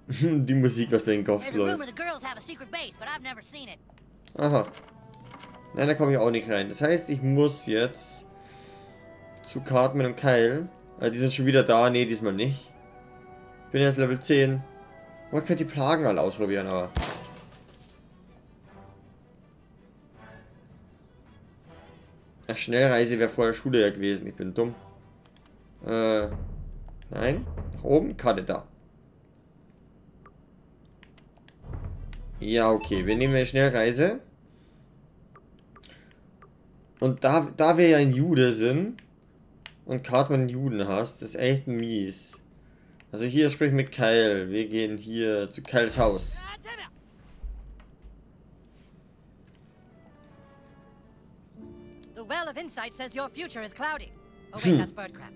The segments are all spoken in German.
Die Musik, was bei den Cops läuft. Aha. Nein, da komme ich auch nicht rein. Das heißt, ich muss jetzt zu Cartman und Kyle. Die sind schon wieder da. Nee, diesmal nicht. Ich bin jetzt Level 10. Oh, ich könnte die Plagen alle ausprobieren, aber... Ach, Schnellreise wäre vor der Schule ja gewesen. Ich bin dumm. Nein. Nach oben. Karte da. Ja, okay. Wir nehmen eine Schnellreise. Und da wir ja ein Jude sind und Cartman einen Juden hast, ist echt mies. Also hier sprich mit Kyle. Wir gehen hier zu Kyles Haus. The well of insight says your future is cloudy. Oh wait, that's bird crap.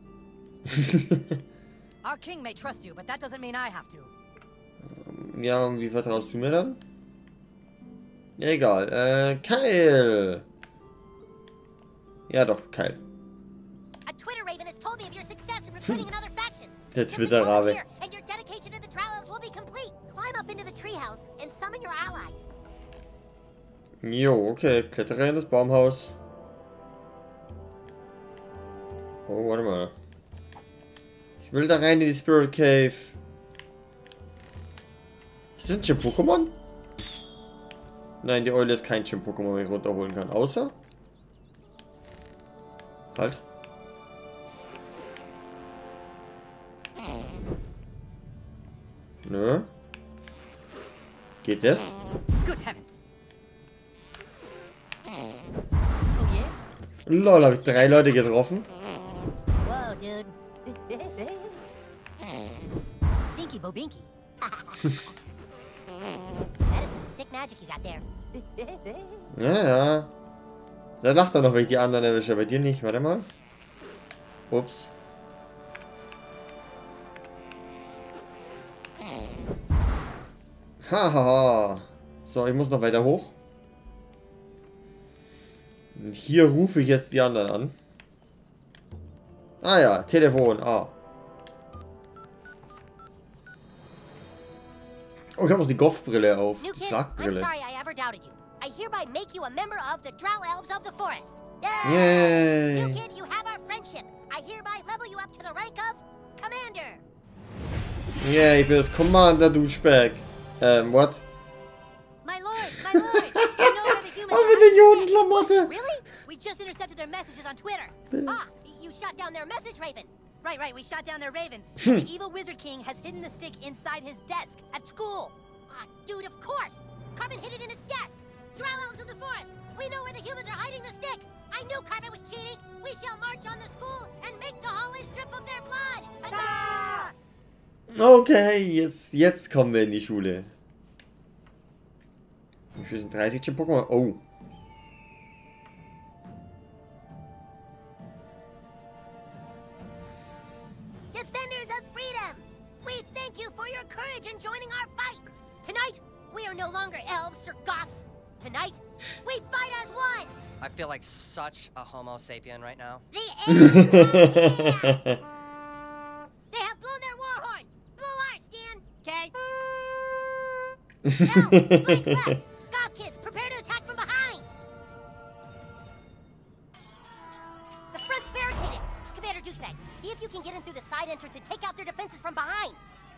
Our king may trust you, but that doesn't mean I have to. Ja, und wie vertraust du mir dann? Ja, egal. Kyle. Ja, doch, Kyle. A Twitter Raven has told me of your success in recruiting another faction. Der Twitter-Rabe. And your dedication to the trials will be complete. Climb up into the treehouse and summon your allies. Jo, okay. Klettere in das Baumhaus. Oh, warte mal. Ich will da rein in die Spirit Cave. Ist das ein Gym-Pokémon? Nein, die Eule ist kein Gym-Pokémon, den ich runterholen kann. Außer... Halt. Nö. Geht das? Good heavens. Lol, habe ich 3 Leute getroffen. Whoa, dude. Binky Bobinky. That is some sick magic you got there. Ja, ja. Da lacht er noch, wenn ich die anderen erwische. Bei dir nicht. Warte mal. Ups. Hahaha. So, ich muss noch weiter hoch. Hier rufe ich jetzt die anderen an. Ah ja, Telefon. Ah. Oh, ich habe noch die Goff-Brille auf. New Die kid, I'm Sackbrille. sorry I ever doubted you. I hereby make you a member of the Drow Elves of the Forest. Yay! New kid, you have our friendship. I hereby level you up to the rank of Commander. Yeah, ich bin das Commander, Douchebag. What? My lord, you know where the humans Oh, mit der Jodenklamotte. Really? We just intercepted their messages on Twitter. You shot down their message, Raven. Right, we shot down their Raven. The evil Wizard King has hidden the stick inside his desk at school. Dude, of course. Carmen hid it in his desk. Drow Elves of the Forest. We know where the humans are hiding the stick. I knew Carmen was cheating. We shall march on the school and make the hallways drip of their blood. Huzzah! Okay, jetzt kommen wir in die Schule. Wir schießen 30 Pokémon. Oh. Defenders of freedom, we thank you for your courage in joining our fight. Tonight, we are no longer elves or goths. Tonight, we fight as one. I feel like such a homo sapien right now. The elves are here. They have blown their war horn. Blow ours, Stan. Okay? Elves, flank left. Goth kids, prepare to attack from behind. The front's barricaded. Commander Douchebag, see if you can get in through the side entrance and take out their defenses from behind.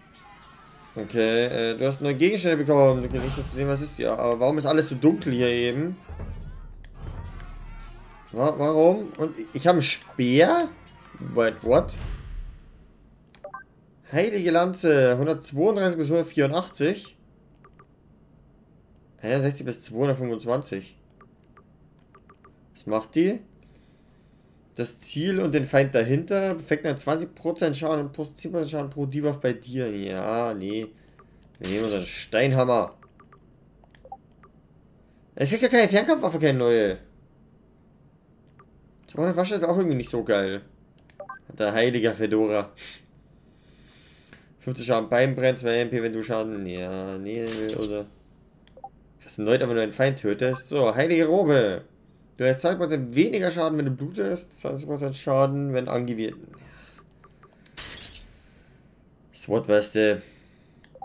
Okay, du hast neue Gegenstände bekommen. Du kannst nicht sehen, was ist hier. Aber warum ist alles so dunkel hier eben? Warum? Und ich habe einen Speer? Wait, what? Heilige Lanze. 132 bis 184. 61 bis 225. Was macht die? Das Ziel und den Feind dahinter befängt einen 20% Schaden und plus 10% Schaden pro Debuff bei dir. Ja, nee. Wir nehmen unseren Steinhammer. Ich krieg ja keine Fernkampfwaffe, keine neue. 200 Wasche ist auch irgendwie nicht so geil. Der heilige Fedora. 50 Schaden beim Brennen, 2 MP, wenn du Schaden. Ja, nee, oder. Das sind Leute, wenn du einen Feind tötest. So, heilige Robe. Du hast 2% weniger Schaden, wenn du blutest. 20% Schaden, wenn angewidert. SWAT-Weste.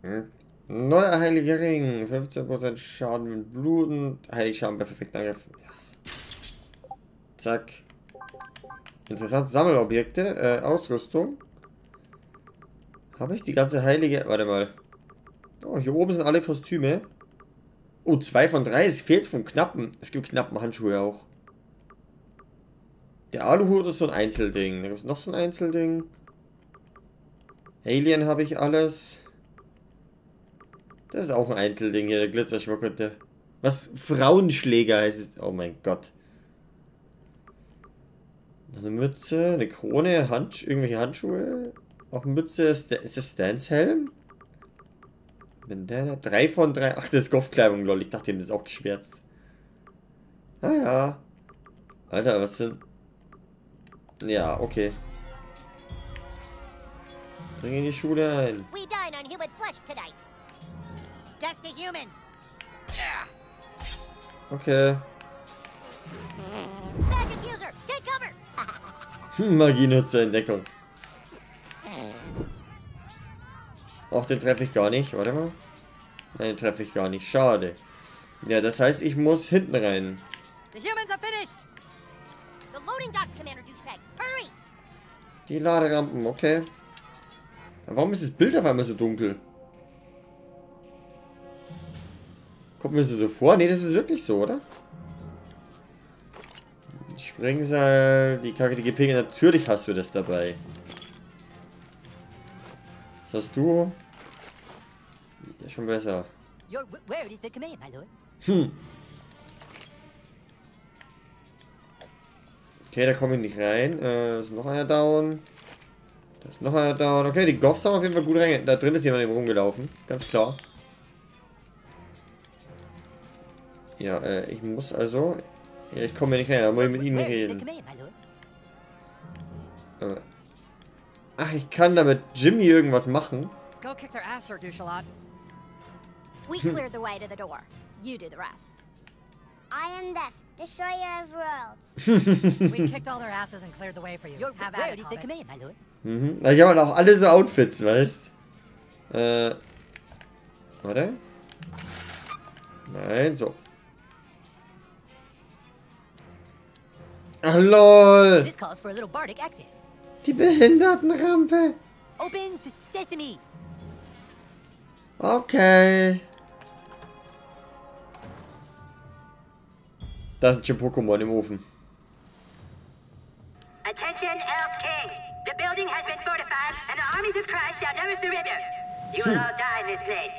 Neuer heiliger Ring. 15% Schaden mit Bluten. Heiligschaden bei perfekten Angriff. Ja. Zack. Interessant. Sammelobjekte. Ausrüstung. Habe ich die ganze heilige... Warte mal. Oh, hier oben sind alle Kostüme. Oh, 2 von 3. Es fehlt vom Knappen. Es gibt knappen Handschuhe auch. Der Aluhut ist so ein Einzelding. Da gibt es noch so ein Einzelding. Alien habe ich alles. Das ist auch ein Einzelding hier, der Glitzerschmuckerte. Was? Frauenschläger heißt es. Oh mein Gott. Noch eine Mütze, eine Krone, irgendwelche Handschuhe. Auch eine Mütze. Ist das Stans Helm? Bandana. 3 von 3. Ach, das ist Goff-Kleidung, lol. Ich dachte, das ist auch geschwärzt. Ah ja. Alter, was sind... Ja, okay. Bring in die Schule ein. We dine on human flesh tonight. Death to humans. Okay. Magic user, take cover. Magienutzer in Deckung. Ach, den treffe ich gar nicht. Warte mal. Nein, den treffe ich gar nicht. Schade. Ja, das heißt, ich muss hinten rein. The humans are finished. The loading docks, Commander Douchebag. Hurry. Die Laderampen, okay. Warum ist das Bild auf einmal so dunkel? Kommt mir das so vor? Ne, das ist wirklich so, oder? Springseil, die KGDG Pegel, natürlich hast du das dabei. Was hast du? Ja, schon besser. Your word is the command, my lord. Okay, da komme ich nicht rein. Da ist noch einer down. Da ist noch einer down. Okay, die Goffs haben auf jeden Fall gut rein. Da drin ist jemand eben rumgelaufen. Ganz klar. Ja, ich muss also... Ja, ich komme hier nicht rein. Da muss ich mit ihnen reden. Ach, ich kann da mit Jimmy irgendwas machen. Go kick their ass, Sir Douchalot. We cleared the way to the door. You do the rest. I am Death, destroyer of worlds. We kicked all their asses and cleared the way for you. Your word is the command, my lord. Na, ich habe auch alle so Outfits, weißt? Warte. Nein, so. Ach, lol. This calls for a little bardic access. Die Behindertenrampe. Open sesame. Okay. Da sind schon Pokémon im Ofen. Attention, Elf King! The building has been fortified, and the armies of Christ shall never surrender. You will all die in this place.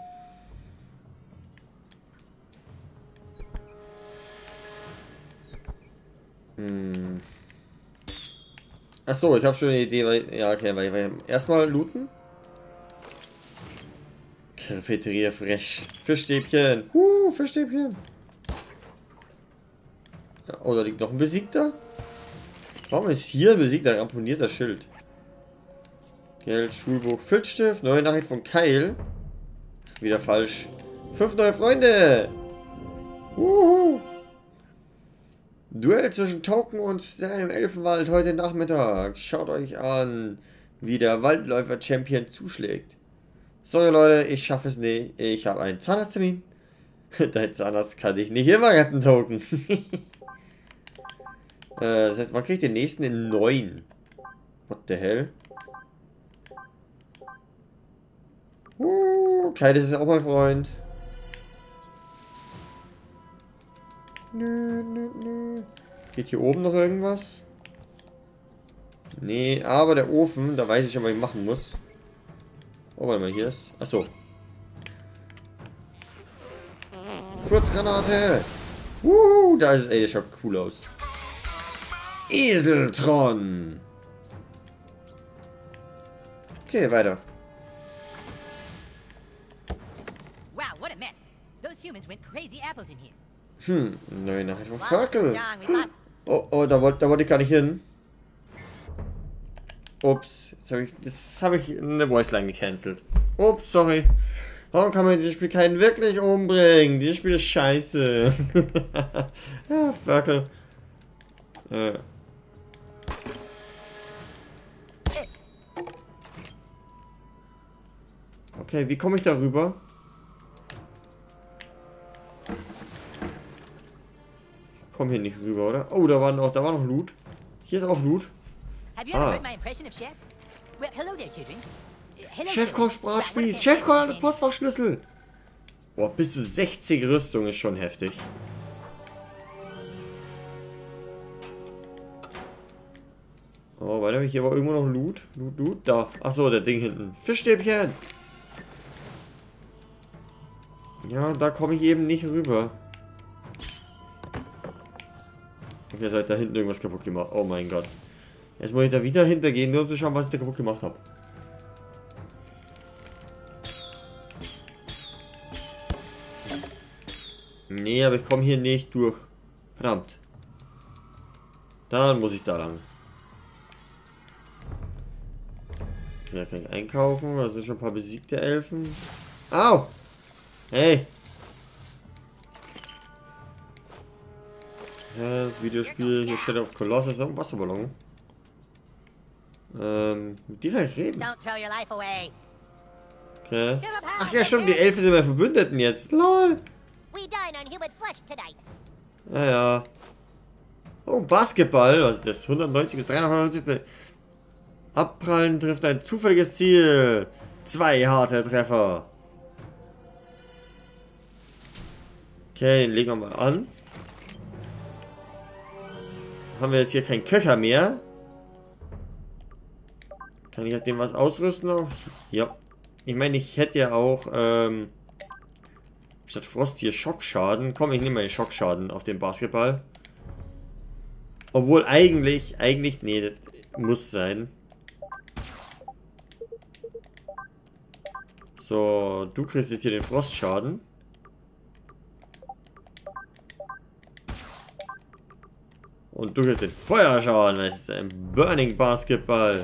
Achso, ich habe schon eine Idee, weil... Ja, okay, weil erstmal looten. Cafeteria fresh. Fischstäbchen. Fischstäbchen. Ja, oh, da liegt noch ein Besiegter. Warum ist hier ein besiegter ramponierter Schild? Geld, Schulbuch, Filzstift, neue Nachricht von Kyle. Wieder falsch. 5 neue Freunde. Duell zwischen Token und Stan im Elfenwald heute Nachmittag. Schaut euch an, wie der Waldläufer-Champion zuschlägt. Sorry Leute, ich schaffe es nicht. Ich habe einen Zahnarzttermin. Dein Zahnarzt kann dich nicht immer retten, Token. Das heißt, man kriegt den nächsten in 9. What the hell? Kai, das ist auch mein Freund. Nö. Geht hier oben noch irgendwas? Nee, aber der Ofen, da weiß ich schon, was ich machen muss. Oh, warte mal, hier ist... Achso. Kurzgranate! Da ist es. Ey, das schaut cool aus. Eseltron! Okay, weiter. Wow, what a mess. Those humans went crazy apples in here. Neue Nachricht von Well, Ferkel. John, we lost. Oh, da wollte ich gar nicht hin. Ups, jetzt habe ich eine Voiceline gecancelt. Ups, sorry. Warum kann man dieses Spiel keinen wirklich umbringen? Dieses Spiel ist scheiße. Ja, Ferkel. Okay, wie komme ich da rüber? Ich komme hier nicht rüber, oder? Oh, da war noch Loot. Hier ist auch Loot. Have you ever heard my impression of Chef? Well, hello there, children. Hello, Chef children. kocht Bratspieß. Chef kocht Postfachschlüssel. Boah, bis zu 60 Rüstung ist schon heftig. Oh, weiter. Hier war irgendwo noch Loot. Loot. Da. Achso, der Ding hinten. Fischstäbchen. Ja, da komme ich eben nicht rüber. Okay, jetzt hat da hinten irgendwas kaputt gemacht. Oh mein Gott. Jetzt muss ich da wieder hintergehen, nur um zu schauen, was ich da kaputt gemacht habe. Nee, aber ich komme hier nicht durch. Verdammt. Dann muss ich da lang. Hier kann ich einkaufen. Da sind schon ein paar besiegte Elfen. Au! Hey! Ja, das Videospiel. Hier steht auf Colossus noch ein Wasserballon. Mit dir kann ich reden. Don't throw your life away. Okay. Ach ja, stimmt. Die Elfen sind meine Verbündeten jetzt. LOL! We dine on human flesh tonight. Ja. Oh, Basketball. Was ist das? 190 bis 390. Abprallen trifft ein zufälliges Ziel. 2 harte Treffer. Okay, den legen wir mal an. Haben wir jetzt hier keinen Köcher mehr? Kann ich auf dem was ausrüsten noch? Ja. Ich meine, ich hätte ja auch, statt Frost hier Schockschaden. Komm, ich nehme mal den Schockschaden auf den Basketball. Obwohl eigentlich, nee, das muss sein. So, du kriegst jetzt hier den Frostschaden. Und du kriegst den Feuerschaden. Das ist ein Burning Basketball.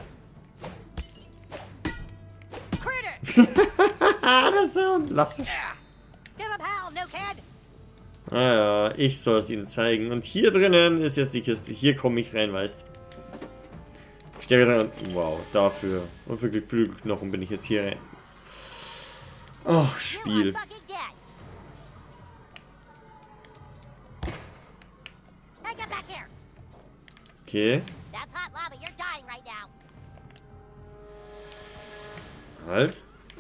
Das Sound, lass es. Give up hell, no kid. Ah ja, ich soll es ihnen zeigen. Und hier drinnen ist jetzt die Kiste. Hier komme ich rein, weißt. Stärke dran. Wow, dafür. Und für Flügelknochen bin ich jetzt hier rein. Ach, Spiel. Okay. Halt.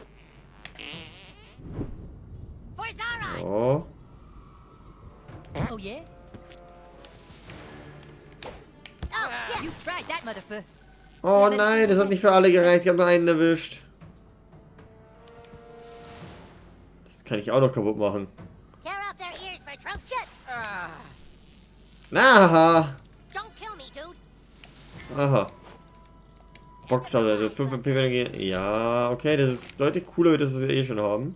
Oh. Oh yeah? You tried that, motherfucker. Oh nein, das hat nicht für alle gereicht. Ich habe nur einen erwischt. Das kann ich auch noch kaputt machen. Aha. Aha. Boxer, also 5 MP werden gehen. Ja, okay, das ist deutlich cooler, wie das wir eh schon haben.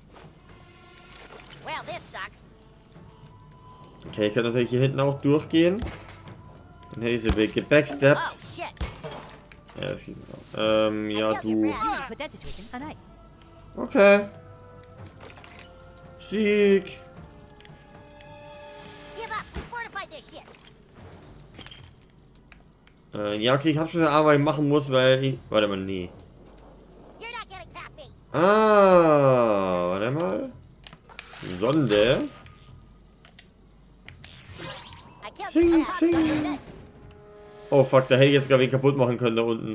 Okay, ich kann natürlich hier hinten auch durchgehen. Dann hätte ich sie gebacksteppt. Ja, das geht auch. Ja, du. Okay. Sieg. Ja, okay, ich hab schon eine Arbeit machen muss, weil ich... Warte mal, nee. Ah, warte mal. Sonde. Zing, zing. Oh, fuck, da hätte ich jetzt gar wen kaputt machen können, da unten.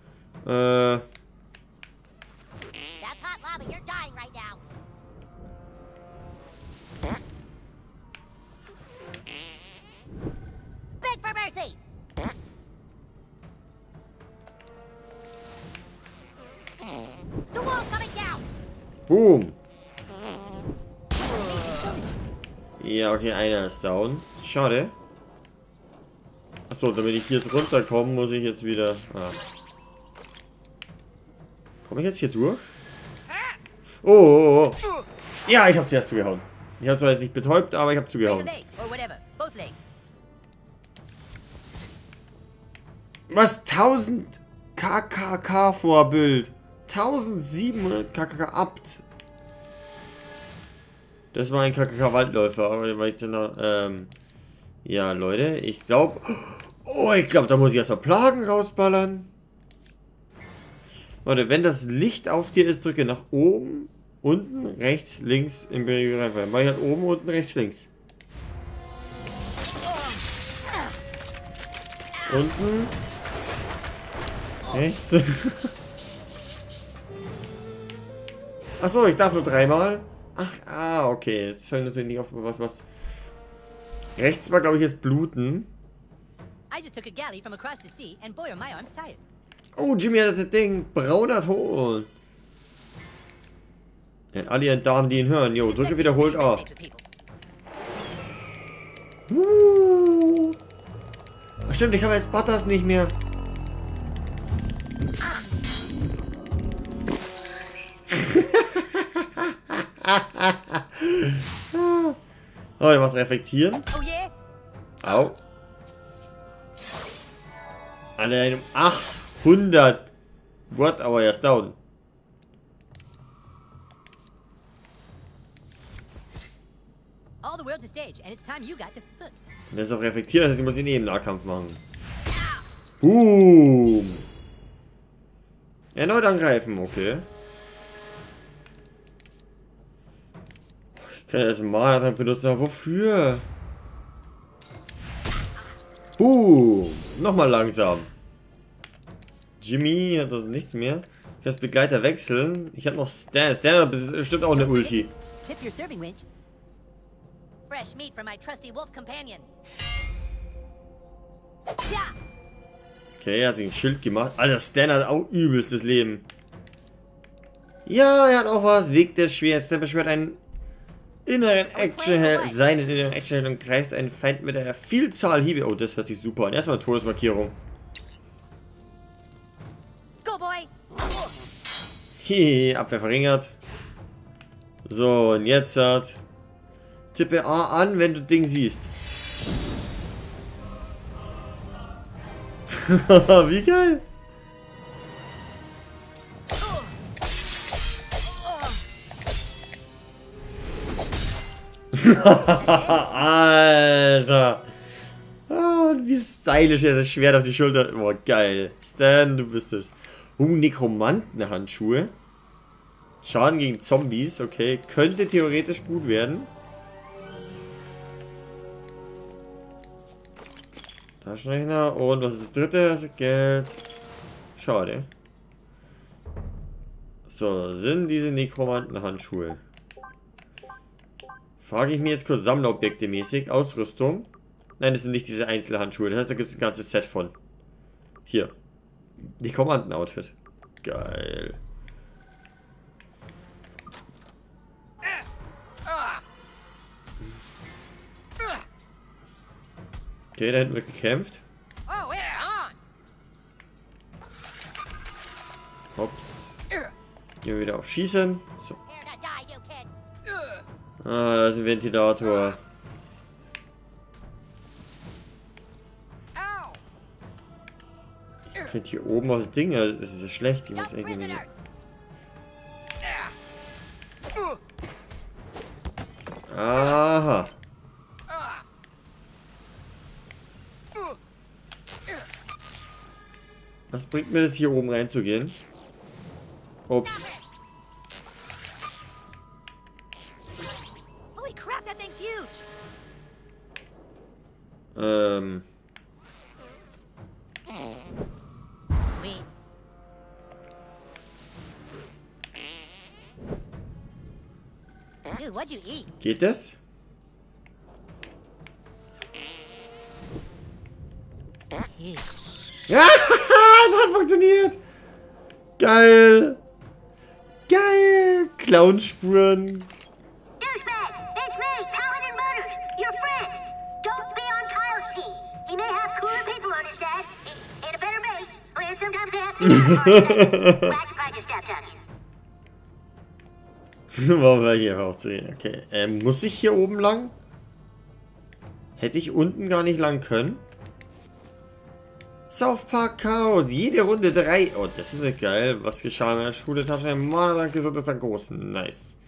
Boom. Ja, okay, einer ist down. Schade. Achso, damit ich hier jetzt runterkomme, muss ich jetzt wieder... Ah. Komme ich jetzt hier durch? Oh, oh, oh. Ja, ich habe zuerst zugehauen. Ich habe zwar jetzt nicht betäubt, aber ich habe zugehauen. Was? 1000 KKK Vorbild. 1700 KKK Abt. Das war ein KKK Waldläufer, aber weil ich dann ja, Leute, ich glaube... Oh, ich glaube, da muss ich erstmal Plagen rausballern. Warte, wenn das Licht auf dir ist, drücke nach oben, unten, rechts, links im Reihenfolge. Mach ich halt oben, unten, rechts, links. Unten. Rechts. Achso, ich darf nur 3-mal. Ach, okay. Jetzt hören natürlich nicht auf was. Rechts war, glaube ich, jetzt Bluten. I just took a galley from across the sea, and boy are my arms tired. Oh, Jimmy hat das Ding. Brauner Ton. Ja, alle ihren Damen, die ihn hören. Jo, drücke wiederholt A. Ach stimmt, ich habe jetzt Butters nicht mehr. Oh, der macht reflektieren. Oh yeah? Au. An einem 800 Watt, aber er ist down. All the world's a stage, and it's time you got the hook. Und er ist auf reflektieren, das heißt, ich muss ihn eben Nahkampf machen. Boom. Erneut angreifen, okay. Ich kann jetzt Mana dann benutzen, aber wofür? Nochmal langsam. Jimmy hat das nichts mehr. Ich kann das Begleiter wechseln. Ich habe noch Stan. Stan hat bestimmt auch eine Ulti. Tip your serving winch. Fresh meat for my trusty wolf companion. Okay, er hat sich ein Schild gemacht. Alter, Stan hat auch übelstes Leben. Ja, er hat auch was. Weg des Schwerts. Stan beschwört einen seinen inneren Actionheld und greift einen Feind mit einer Vielzahl Hiebe. Oh, das hört sich super an. Erstmal eine Todesmarkierung. Go, boy! Hehe, Abwehr verringert. So, und jetzt hat... Tippe A an, wenn du Ding siehst. Wie geil! Alter! Oh, wie stylisch er das Schwert auf die Schulter. Oh, geil. Stan, du bist es. Nekromantenhandschuhe. Schaden gegen Zombies, okay. Könnte theoretisch gut werden. Taschenrechner. Und was ist das dritte? Das ist Geld. Schade. So, sind diese Nekromantenhandschuhe. Frage ich mir jetzt kurz Sammlerobjekte mäßig. Ausrüstung. Nein, das sind nicht diese Einzelhandschuhe. Das heißt, da gibt es ein ganzes Set von. Hier. Nekromanten-Outfit. Geil. Okay, da hinten wird gekämpft. Oh, yeah, on! Hops. Gehen wir wieder auf Schießen. So. Here to die, you kid. Ah, da ist ein Ventilator. Ich krieg hier oben aus Ding. Das ist ja schlecht. Ich muss Dumb irgendwie. prisoner. Aha. Was bringt mir das hier oben reinzugehen? Ups. Holy crap, that thing's huge! Sweet. Dude, what'd you eat? Geht das? Ja, es hat funktioniert. Geil. Geil. Clownspuren. Douchebag! It's me, Paladin Motors, your friend. Don't be on Kyle's team. He may have cooler people on his side, and a better base, and sometimes they have people. Watch practice step talking. Warum war ich einfach auch zu sehen? Okay. Muss ich hier oben lang? Hätte ich unten gar nicht lang können? South Park Chaos. Jede Runde 3. Oh, das ist ja geil. Was geschah in der Schule? Tasche. Mann, danke, so das ist der großen. Nice.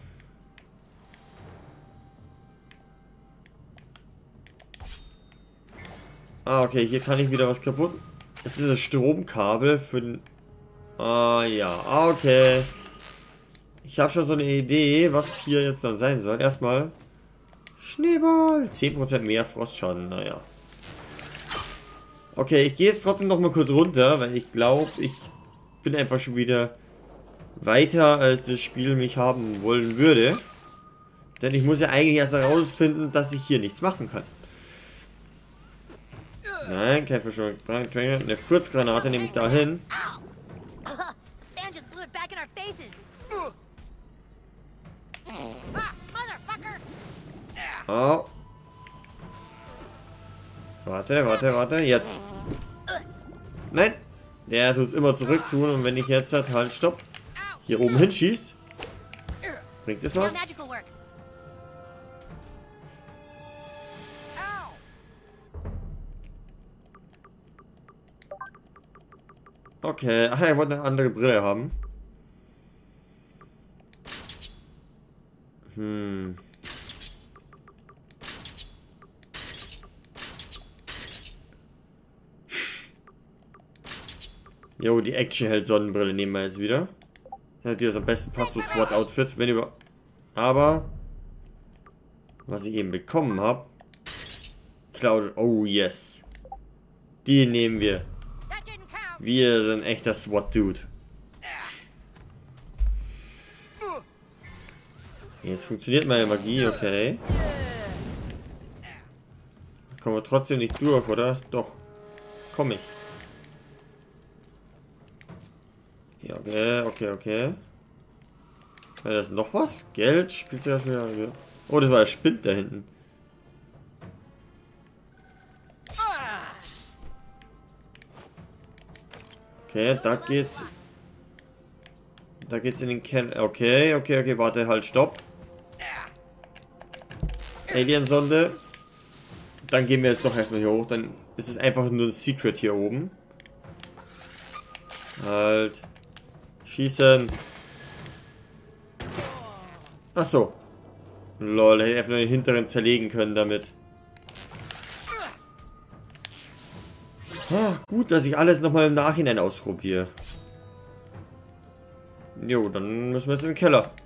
Ah, okay. Hier kann ich wieder was kaputt. Das ist das Stromkabel für den... Ah ja, okay. Ich habe schon so eine Idee, was hier jetzt dann sein soll. Erstmal Schneeball. 10% mehr Frostschaden, naja. Okay, ich gehe jetzt trotzdem noch mal kurz runter, weil ich glaube, ich bin einfach schon wieder weiter, als das Spiel mich haben wollen würde. Denn ich muss ja eigentlich erst herausfinden, dass ich hier nichts machen kann. Nein, kein Verschwörung. Eine Furzgranate nehme ich da hin. Fan just blew it back in our faces. Ah, motherfucker! Oh. Warte, jetzt. Nein! Der tut es immer zurück tun und wenn ich jetzt halt stopp, hier oben hinschieß, bringt es Now was? magic will work. Ow! Okay, ach, er wollte eine andere Brille haben. Jo, die Actionheld-Sonnenbrille nehmen wir jetzt wieder. Die das am besten passt zu SWAT-Outfit, wenn über. Aber was ich eben bekommen habe. Cloud. Oh yes. Die nehmen wir. That didn't count. Wir sind echter SWAT-Dude. Jetzt funktioniert meine Magie, okay. Kommen wir trotzdem nicht durch, oder? Doch. Komm ich. Ja, okay. War das noch was? Geld? Spielt ja schon wieder. Oh, das war der Spind da hinten. Okay, da geht's. Da geht's in den Keller. Okay, warte, halt, stopp. Alien-Sonde. Dann gehen wir jetzt doch erstmal hier hoch. Dann ist es einfach nur ein Secret hier oben. Halt. Schießen. Ach so. Lol, hätte ich einfach nur den hinteren zerlegen können damit. Ach, gut, dass ich alles nochmal im Nachhinein ausprobiere. Jo, dann müssen wir jetzt in den Keller.